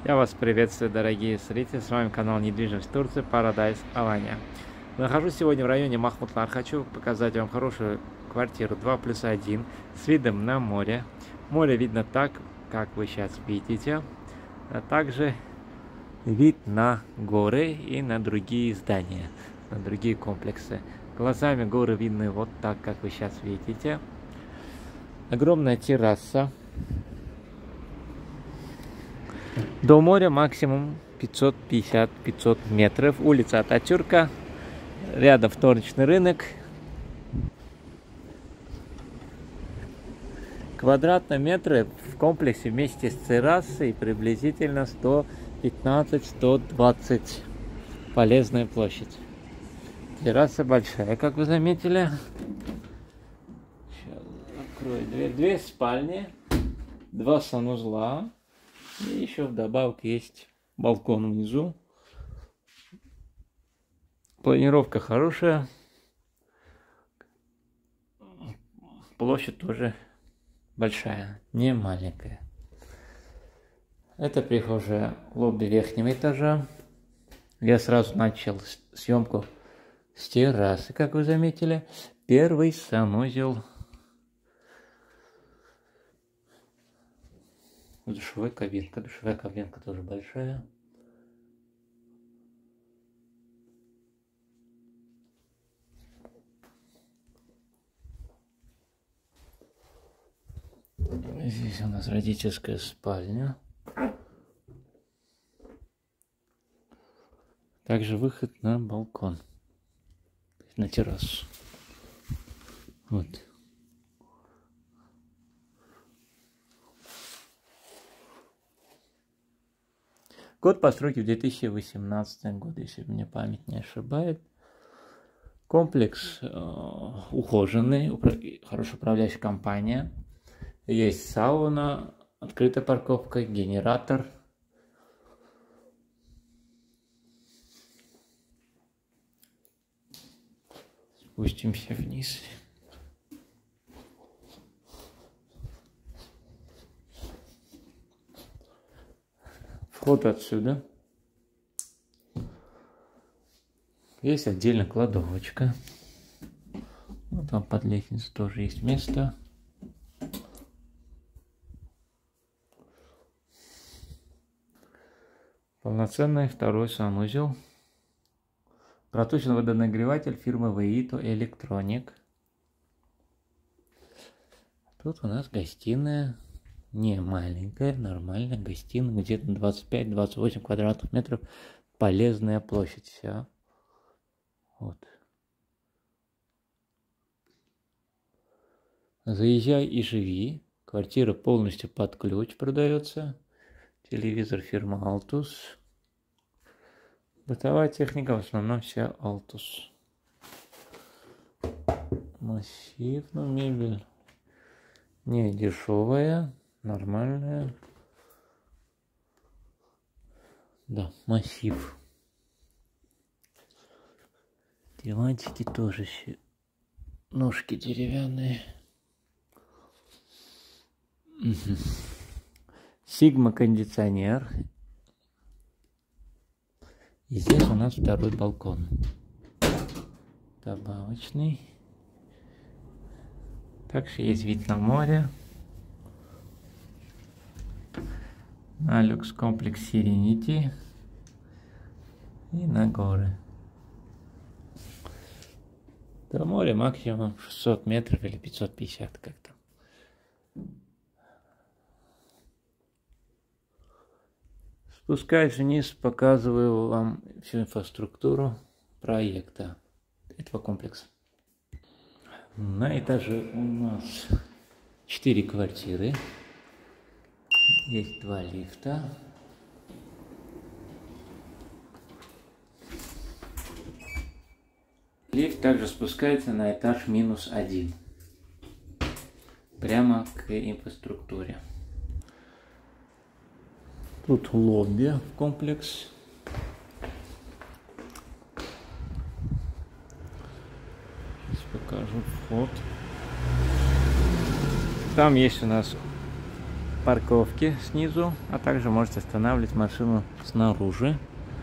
Я вас приветствую, дорогие зрители, с вами канал Недвижимость Турции Paradise Alanya. Нахожусь сегодня в районе Махмутлар. Хочу показать вам хорошую квартиру 2+1 с видом на море. Море видно так, как вы сейчас видите, а также вид на горы и на другие здания, на другие комплексы. Глазами горы видны вот так, как вы сейчас видите. Огромная терраса. До моря максимум 550-500 метров. Улица Ататюрка. Рядом вторичный рынок. Квадратные метры в комплексе вместе с террасой приблизительно 115-120. Полезная площадь. Терраса большая, как вы заметили. Сейчас открою дверь. Две спальни, два санузла. И еще вдобавок есть балкон внизу. Планировка хорошая. Площадь тоже большая, не маленькая. Это прихожая, лобби верхнего этажа. Я сразу начал съемку с террасы, как вы заметили. Первый санузел. Душевая кабинка тоже большая. Здесь у нас родительская спальня. Также выход на балкон, на террасу. Вот. Год постройки в 2018 году, если меня память не ошибает. Комплекс ухоженный, хорошо управляющая компания. Есть сауна, открытая парковка, генератор. Спустимся вниз. Вход отсюда. Есть отдельно кладовочка. Вот там под лестницей тоже есть место. Полноценный второй санузел. Проточный водонагреватель фирмы Veito Electronic. Тут у нас гостиная. Не маленькая, нормальная гостиная, где-то 25-28 квадратных метров. Полезная площадь вся. Вот. Заезжай и живи. Квартира полностью под ключ продается. Телевизор фирмы Altus. Бытовая техника в основном вся Altus. Массив, но мебель не дешевая. Нормальная. Да, массив. Диванчики тоже все. Ножки деревянные. Сигма кондиционер. И здесь у нас второй балкон. Добавочный. Также есть вид на море. На люкс-комплекс Serenity и на горы. До моря максимум 600 метров или 550 как-то. Спускаясь вниз, показываю вам всю инфраструктуру проекта этого комплекса. На этаже у нас 4 квартиры. Есть 2 лифта. Лифт также спускается на этаж -1. Прямо к инфраструктуре. Тут лобби в комплекс. Сейчас покажу вход. Там есть у нас парковки снизу, а также можете останавливать машину снаружи.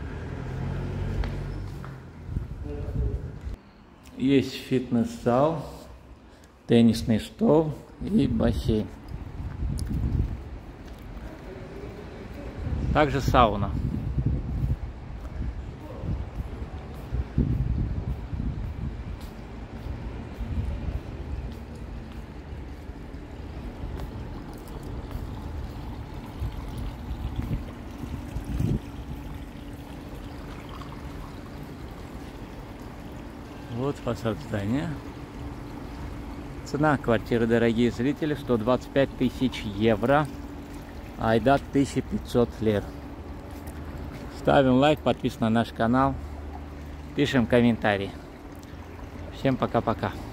Есть фитнес-зал, теннисный стол и бассейн. Также сауна. Вот фасад здания. Цена квартиры, дорогие зрители, 125 тысяч евро. Айдат 1500 лир. Ставим лайк, подписываемся на наш канал, пишем комментарии. Всем пока-пока.